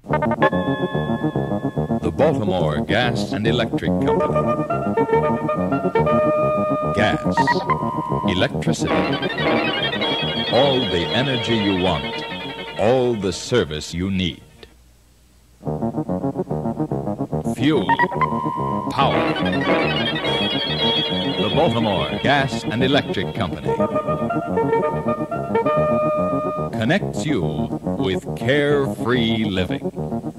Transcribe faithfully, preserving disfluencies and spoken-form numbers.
The Baltimore Gas and Electric Company. Gas. Electricity. All the energy you want. All the service you need. Fuel. Power. The Baltimore Gas and Electric Company connects you with carefree living.